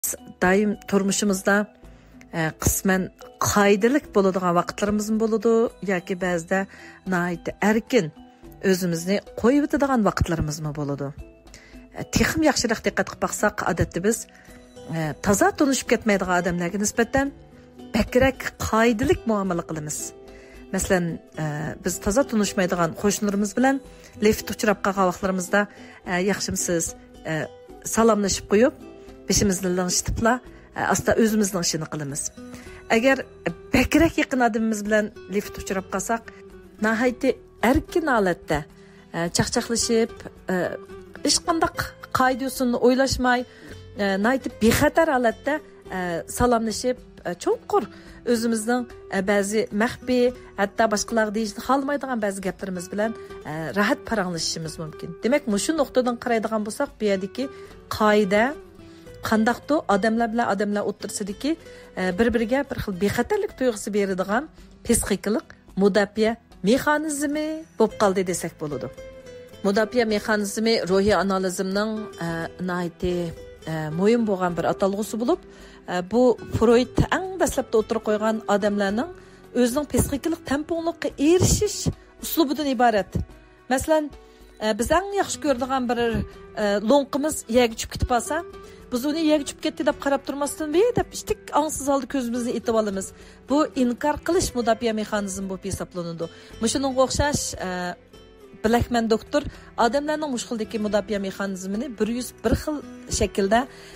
Daim turmuşumuzda qismen qaydilik bo'ladigan vaqtlarimiz bo'ladi yoki ba'zida nihoyat erkin o'zimizni qo'yib o'tadigan vaqtlarimiz bo'ladi. Texim yaxshiroq diqqat qilib baqsaq, odatda biz toza tunishib ketmaydigan odamlarga nisbatan bakrak qaydilik muomala qilamiz. Masalan, biz toza tunishmaydigan qo'shnilarimiz bilan lift uchrab qolgan vaqtlarimizda yaxshimisiz salomlashib qo'yib, beshimizni lang'ishtiribla asta o'zimizning ishini qilamiz. Agar bakrak yaqin odamimiz bilan lift uchrab qolsak, nihoyat erkin holatda chaqchaqlashib, hech qanday qoidasini o'ylashmay, nihoyat bexatar holatda salomlashib, cho'nqur o'zimizning ba'zi maxfiy, hatto boshqalarga deyishni xohlamaydigan ba'zi gaplarimiz bilan rahat paranglashishimiz mumkin. Demak, mushu nuqtadan qaraydigan bo'lsak, bu yerdagi qoida qandaqto odamlar bilan odamlar o'tirsidiki bir-biriga bir xil bexatarlik tuyg'usi beradigan psixikalik mudofaa mexanizmi bo'lib qoldi desak bo'ladi. Mudofaa mexanizmi ruhiy analizmning nihoyatda muhim bo'lgan bir atalg'usi bo'lib, bu Freud eng dastlabda o'tirib qo'ygan odamlarning o'zining psixikalik tamponlikka erishish uslubidan iborat. Masalan, biz eng yaxshi ko'radigan bir lo'nqimiz yerga tushib ketib qolsa, biz uni yerga tushib ketdi deb qarab turmasdan deb ishtik angsiz holda ko'zimizni etib olamiz. Bu inkor qilish mudofaa mexanizmi bo'lib hisoblanadi. Shuningga o'xshash Blackman doktor odamlarning mushkuldagi mudofaa mexanizmini 101 xil shaklda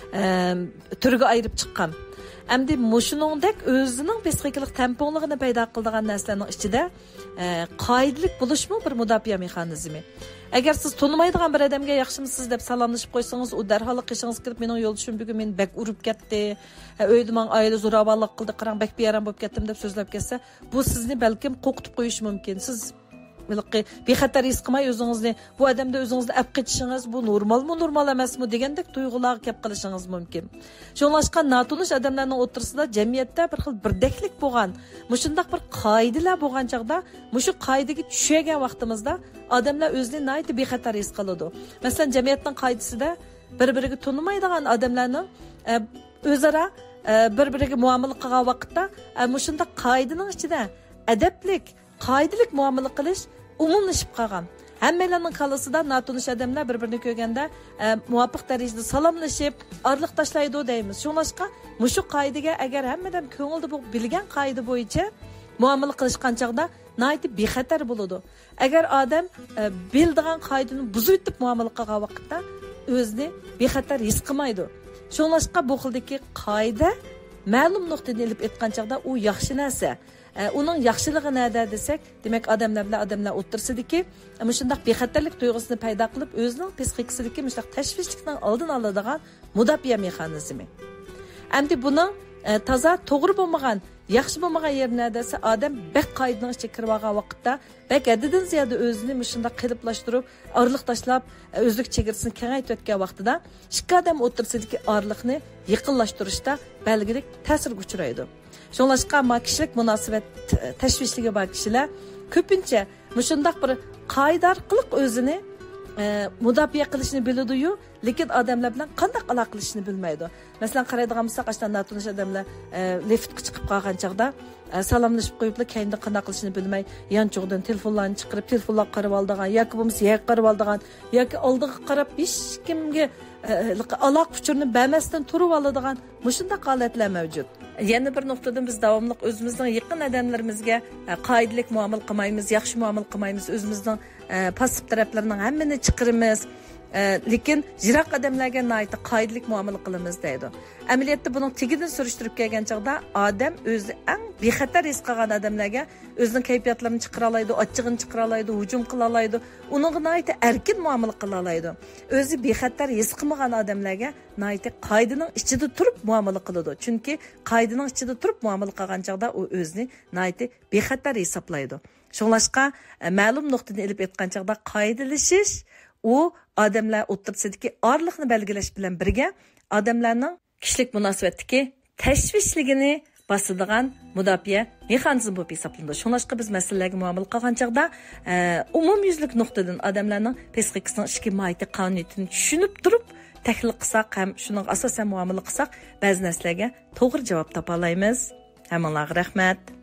turga ayirib chiqqan. Endi mushuningdek o'zining psixikalik tamponligini paydo qiladigan narsalarning ichida qoidalik bo'lishmi bir mudofaa mexanizmi. Agar siz tonimaydigan bir odamga yaxshimisiz deb salomlashib qo'ysangiz, u darhol qishingiz kelib, mening yo'ldoshim bugun meni bak urib ketdi, uyda men oila zo'ravonlik qildi, qarang bak beyaram bo'lib ketdim deb so'zlab ketsa, bu sizni balkim qo'qitib qo'yishi mumkin. Siz bexatar his qilmay o'zingizni bu odamda o'zingizni olib ketishingiz bu normal emasmi degandek tuyg'ularga kelib qilishingiz mumkin. Shunlashqa notunish odamlarning o'tirsida jamiyatda bir xil birdaklik bo'lgan, mushundaq bir qoidalar bo'lgan chaqda, mushu qoidaga tushagan vaqtimizda odamlar o'zini nihoyat bexatar his qiladi. Masalan, jamiyatning qoidasida bir-biriga tonimaydigan odamlarning o'zaro bir-biriga muomala qilgan vaqtda mushundaq qoidaning ichida adablik, qoidalik muomala qilish umumlashib qolgan. Hammalarning qalasida notunish odamlar bir-birini ko'rganda muvofiq darajada salomlashib, orliq tashlaydi deymiz. Shunlashqa mushu qoidaga agar hammadan ko'ngilda bo'lib bilgan qoida bo'yicha muomala qilishgan chaqda nihoyat bexatar bo'ladi. Agar odam bildigan qoidani buzib o'tib muomala qilgan vaqtda o'zini bexatar his qilmaydi. Shunlashqa bu xildagi qoida ma'lum nuqtadan ilib etgan chaqda u yaxshi narsa. Uning yaxshiligi nada desak, demak odamlar bilan odamlar o'tirsidiki, shunday bexatarlik tuyg'usini paydo qilib, o'zining psixikasidagi shunday tashvishlikning oldini oladigan mudofaa mexanizmi. Endi buni toza to'g'ri bo'lmagan, yaxshi bo'lmagan yerlar desa, odam bak qoidaning ichiga kirib olgan vaqtda, bak haddidan ziyoda o'zini shunday qiliplashtirib, orliq tashlab, o'zlik chegarasini kengaytirib o'tgan vaqtida, ikki odam o'tirsidagi orliqni yaqinlashtirishda belgilik ta'sirga uchraydi. Shunlashqa kishilik munosabat tashvishligi bor kishilar ko'pincha mushundaq bir qoida orqali o'zini mudofaa qilishni biladi-yu, lekin odamlar bilan qanday aloqa qilishni bilmaydi. Masalan, qaraydigan bo'lsak, qashdan notunish odamlar liftga chiqib qolgan chaqda salomlashib qo'yib, keyinda qanday qilishni bilmay, yanchug'idan telefonlarni chiqarib, telefonlar qarab oldigan yoki bo'lmasa yer qarab oldigan yoki oldiga qarab hech kimga aloqa uchurini bermasdan turib oladigan mushundaq holatlar mavjud. Yana bir nuqtadan biz davomli o'zimizning yaqin odamlarimizga qoidalik muomala qilmaymiz, yaxshi muomala qilmaymiz, o'zimizning passiv taraflarining hammani chiqiramiz. Lekin jiroq odamlarga nihoyat qoidalik muomala qilamiz deydi. Amaliyotda buning tegidan surishtirib kelgan chaqda odam o'zi eng bexatar his qilgan odamlarga o'zining kayfiyatlarini chiqara oladi, ochchig'ini chiqara oladi, hujum qila oladi, uningga nihoyat erkin muomala qila oladi. O'zi bexatar his qilmagan odamlarga nihoyat qoidaning ichida turib muomala qiladi. Chunki qoidaning ichida turib muomala qilgan chaqda u o'zini nihoyat bexatar hisoblaydi. Shunlashqa ma'lum nuqtadan ilib etgan chaqda qoidalashish u odamlar o'tirsidagi orliqni belgilash bilan birga odamlarning kishilik munosabatdagi tashvishligini bosadigan mudofaa mexanizmi bo'lib hisoblanadi. Shunlashqa biz masalalarga muomala qilgan chaqda umumyuzlik nuqtadan odamlarning psixikasining ichki mohiyati qonuniyatini tushunib turib tahlil qilsak ham shuning asosan muomala qilsak ba'zi narsalarga to'g'ri javob topa olamiz. Hammalarga rahmat.